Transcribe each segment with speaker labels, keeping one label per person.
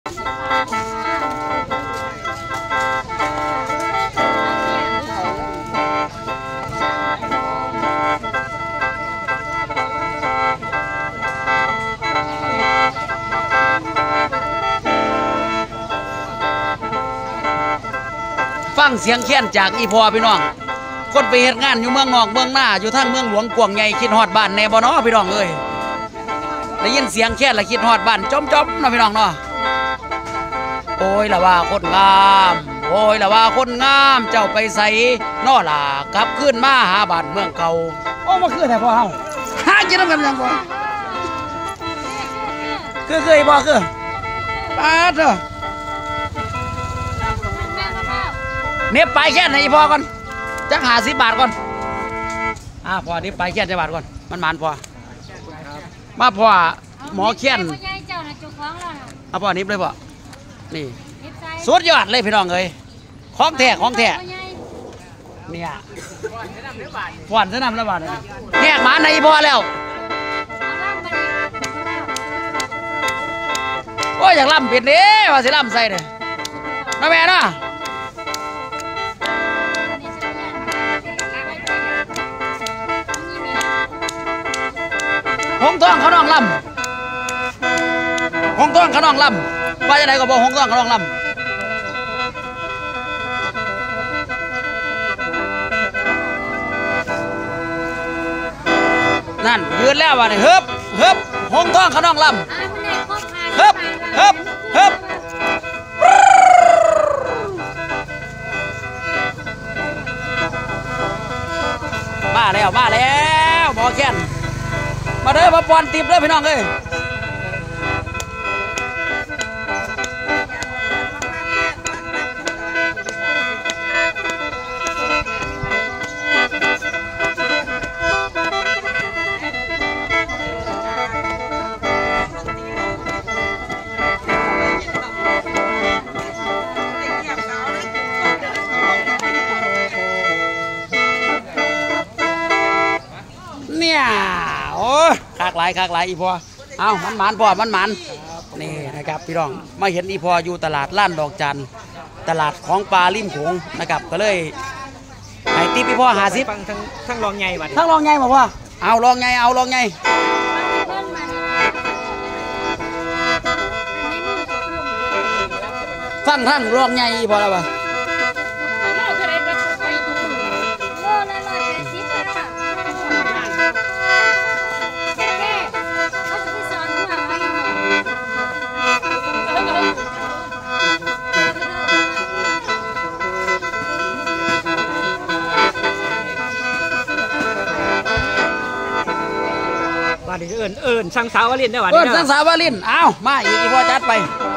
Speaker 1: ฟังเสียงแค้นจากอีพอพี่น้องคนไปเหตุงานอยู่เมืองนอกเมืองหน้าอยู่ทางเมืองหลวงกวางใหญ่คิดฮอดบ้านแน่บ่เนาะพี่น้องเอ้ยได้ยินเสียงแค้นแล้วคิดฮอดบ้านจ้อมๆเนาะพี่น้องเนาะโอ้ยละว่าคนงามโอ้ยละว่าคนงามเจ้าไปใส่นอล่ะกลับขึ้นมาหาบ้านเมืองเก่าโอ้มาคือแต่พ่อเฮาหากินน้ำกันยังบ่คือเคยบ่คือปาดเถอะเน็บไปแค่ไหนพอก่อนจัก50 บาทก่อนพอเน็บไปแค่จะบาทก่อนมันหมานพอมาพอหมอเขียนเอาพอเน็บเลยพ่อนี่สุดยอดเลยพี่น้องเอ้ยของแท้เนี่ยหวานจะนำแล้วบาทแหกหมาในพอแล้วโอ้ยอยากล่ำเป็ดเด้ว่าสิล่ำใส่เลยน้าแม่นะหงทองเขาน้องลำหงทองเขาน้องลำว่าจะไหนก็บอกหงทองเขาน้องลำนั่นยืนแล้ววะนี่เฮิบหงทองเขาน้องลำเฮิบมาแล้วหมอแค้นมาเด้อมาปอนติบเด้อพี่น้องเอ้ยเนี่ยโอ้คากหลายอีพอเอามันหมานพ่อมันหมานนี่นะครับพี่น้องมาเห็นอีพออยู่ตลาดล้านดอกจันตลาดของปลาริมโขงนะครับก็เลยให้ติ๊บอีพอ50ทั้งรองใหญ่บัดทั้งรองใหญ่บอกว่าเอารองใหญ่ทั้งรองใหญ่อีพอแล้วป่ะเอิญสังสาวลินได้หวานสังสาวลินเอามาอีกพอจัดไป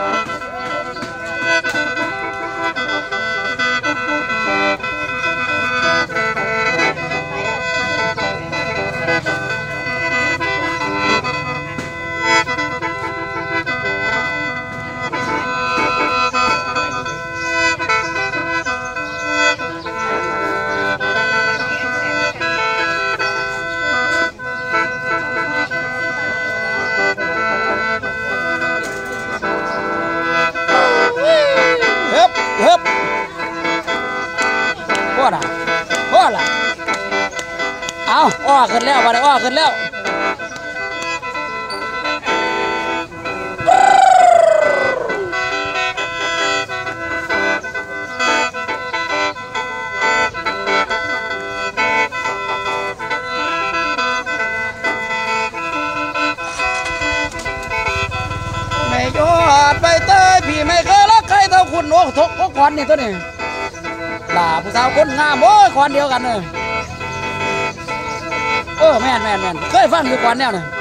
Speaker 1: พ่อละเอาอ้อขึ้นแล้วมาเลยอ้อขึ้นแล้วไม่ยอดใบเตยพี่ไม่เคยรักใครเท่าคุณโอ้ทกควันนี่ตัวนี้ด่าผู้สาวคนงามโอ้ยควันเดียวกันเลยแม่นเคยฟังอยู่ควันแนวเนี่ย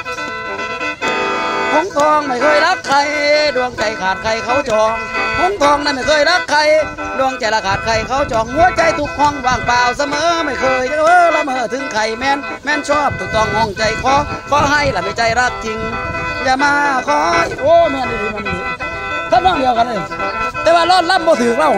Speaker 1: หงทองไม่เคยรักใครดวงใจขาดใครเขาจองหงทองนั้นไม่เคยรักใครดวงใจละขาดใครเขาจองหัวใจทุกห้องว่างเปล่าเสมอไม่เคยละเมอถึงใครแม่นชอบถูกต้องห้องใจขอให้ละไม่ใจรักจริงอย่ามาขอแม่นดีมันดีถ้าน้องเดียวกันเลยแต่ว่ารอดล่ำบ่ถือเรา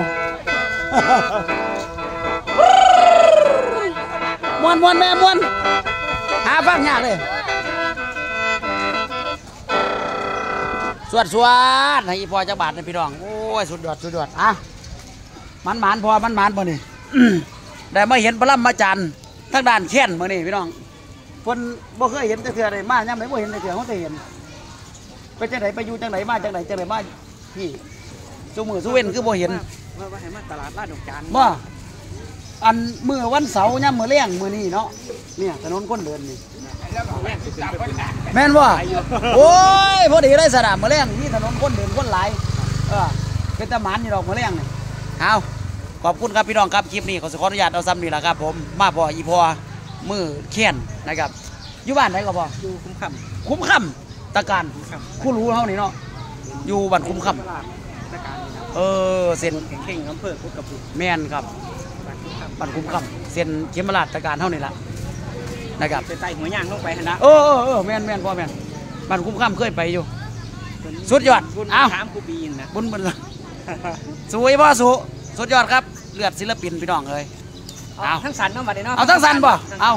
Speaker 1: มวนแม่มวนหาฟังยากเลยสวดให้อีพอจักบาทนะพี่น้องโอ้ยสุดยอดอ่ะมันพอมันบ่นี่ ได้มาเห็นพระล่ำมาจันทั้งด้านแค้นมื้อนี้พี่น้องเพิ่นบ่เคยเห็นแต่เทื่อใดมายามใดบ่เห็นแต่เทื่อเฮาได้เห็นไปจังไดไปอยู่จังไดมาจังไดมาพี่ซุมื้อซุเว้นคือบ่เห็น
Speaker 2: ว่าให้มาตลาดลาดดอกจาน
Speaker 1: บ่อันมื้อวันเสาร์ยามมื้อแลงมื้อนี้เนาะเนี่ยถนนคนเดินนี่แม่นบ่โอ้ยพอดีเลยสนามมื้อแลงมีถนนคนเดินคนหลายเป็นตะหมานนี่ดอกมื้อแลงนี่เอาขอบคุณครับพี่น้องครับคลิปนี้ขออนุญาตเอาซ้ำนี่แหละครับผมมาพออีพอมือเขียนนะครับอยู่บ้านไหนก็พอ
Speaker 2: อยู่คุ้ม
Speaker 1: ค่ำตะการคู่รู้เท่านี้เนาะอยู่บ้านคุ้มค่ำเส้น
Speaker 2: เข่งอำเภอคุกกระปุก
Speaker 1: แม่นครับบ้านคุ้มค่ำเส้นเขมราชตะการเท่านี้ละนะครับ
Speaker 2: ใต้หัวย่างลงไปนะ
Speaker 1: แม่นพ่อแม่นบ้านคุ้มค่ำเคยไปอยู่สุดยอด
Speaker 2: เอาถามกูปีนนะ
Speaker 1: บุญสวยพ่อสุดยอดครับเลือดศิลปินพี่น้องเลย
Speaker 2: เอาทั้งสันเนาะบัดนี้เนาะ
Speaker 1: เอาทั้งสันบ่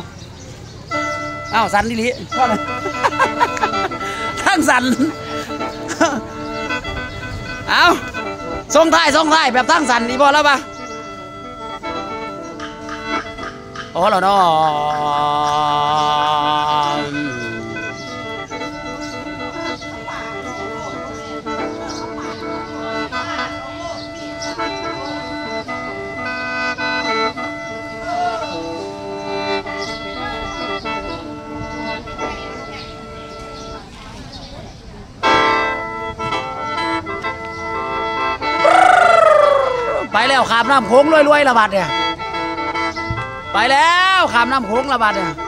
Speaker 1: เอาสันนี่ลิพ่อเลยทั้งสันเอาส่งท้ายแบบทั้งสันนี่พอแล้วปะโอ้เราเนาะไปแล้วขามน้ำโขงรวยๆระบาดเนี่ยไปแล้วขามน้ำโขงระบาดเนี่ย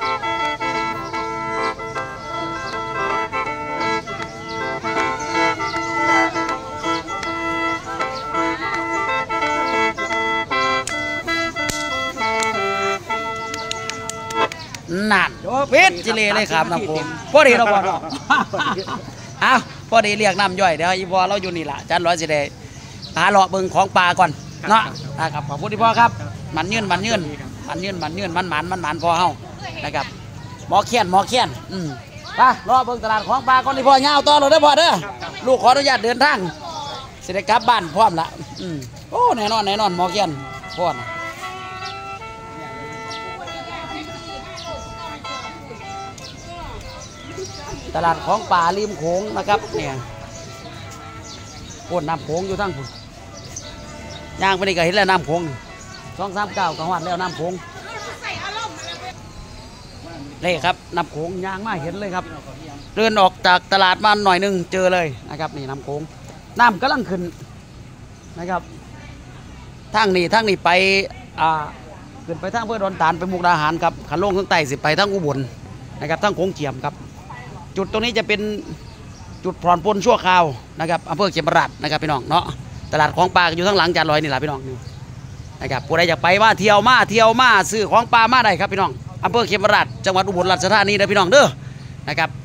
Speaker 1: นั่นเป็ดจิเลเลยขามน้ำโขงพอดีเราบอกเอาพอดีเรียกน้ำย่อยเดี๋ยวอีพอเราอยู่นี่แหละจันร้อยสิเดหาเลาะเบิ่งของปลาก่อนเนาะครับขอบคุณที่พ่อครับมันยืนมันพอเฮานะครับหมอเขียนไปรอเบิ่งตลาดของปลาก่อนที่พ่อยาวต่อเลยเด้อพ่อเด้อลูกขออนุญาตเดินทางสิได้กลับบ้านพร้อมละโอ้แน่นอนหมอเขียนพ่อตลาดของป่าริมโขงนะครับเนี่ยโคตรน้ำโขงอยู่ทั้งคุณย่างไปนี่ก็เห็นแล้วน้ำโขง239กังวัดแล้วน้ำโขงเลยครับน้ำโขงย่างมาเห็นเลยครับเดินออกจากตลาดมาหน่อยนึงเจอเลยนะครับนี่น้ำโขงน้ำกำลังขึ้นนะครับทางนี้ไปขึ้นไปทางเพื่อดอนตาลไปมุกดาหารครับขันลงข้างใต้สิไปทางอุบลนะครับทางโขงเจียมครับจุดตรงนี้จะเป็นจุดผ่อนปลนชั่วคราวนะครับอำเภอเขมราชนะครับพี่น้องเนาะตลาดของปลาอยู่ทั้งหลังจานลอยนี่แหละพี่น้องนะครับผู้ใดอยากไปมาเที่ยวมาซื้อของปลามาได้ครับพี่น้องอำเภอเขมราชจังหวัดอุบลราชธานีนะพี่น้องเด้อนะครับ